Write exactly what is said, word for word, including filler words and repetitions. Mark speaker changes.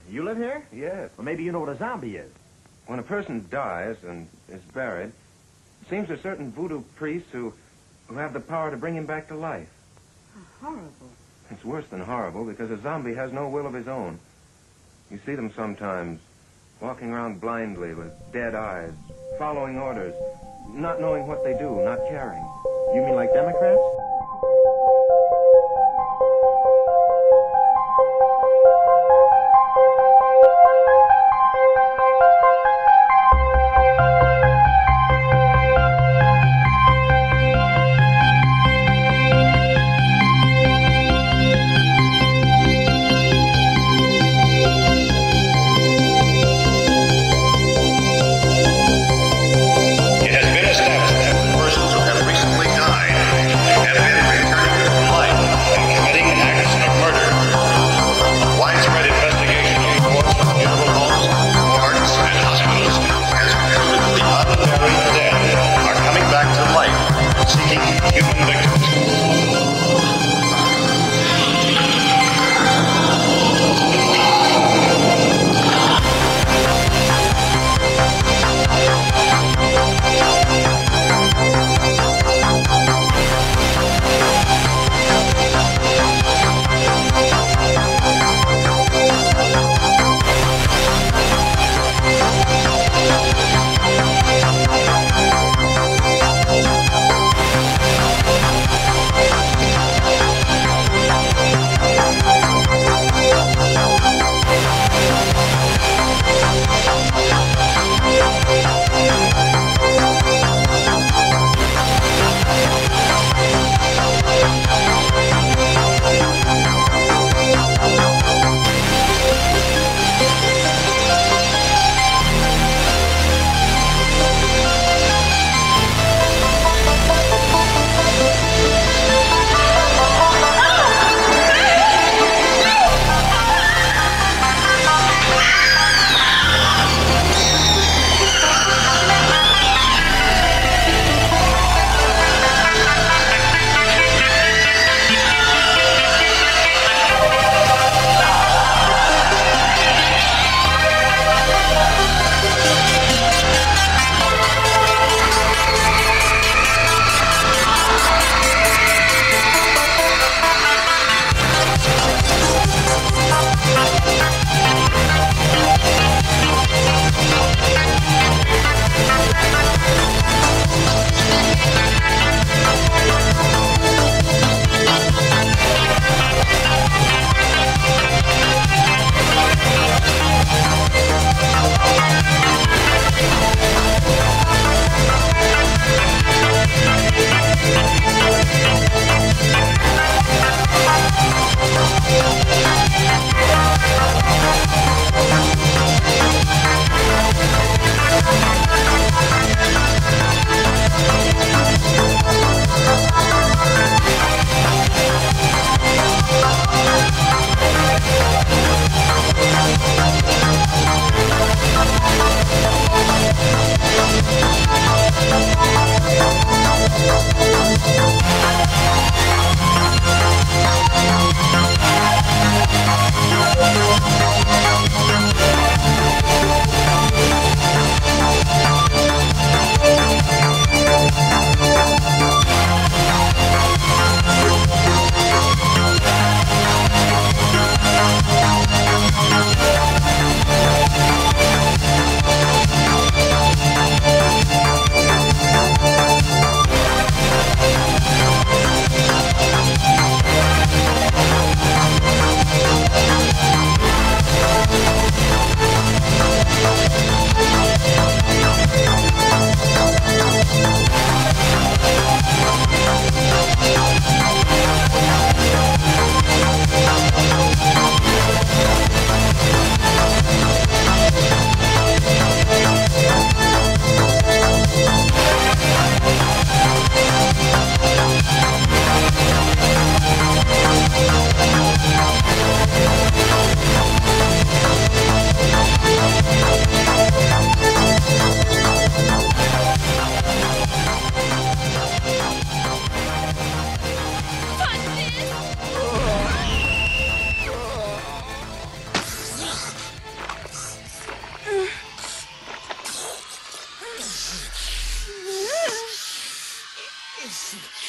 Speaker 1: You live here?
Speaker 2: Yes.
Speaker 1: Well, maybe you know what a zombie is.
Speaker 2: When a person dies and is buried, it seems there's certain voodoo priests who, who have the power to bring him back to life.
Speaker 3: How horrible.
Speaker 2: It's worse than horrible because a zombie has no will of his own. You see them sometimes, walking around blindly with dead eyes, following orders, not knowing what they do, not caring.
Speaker 1: You mean like Democrats?
Speaker 4: It has been established that persons who have recently died shit.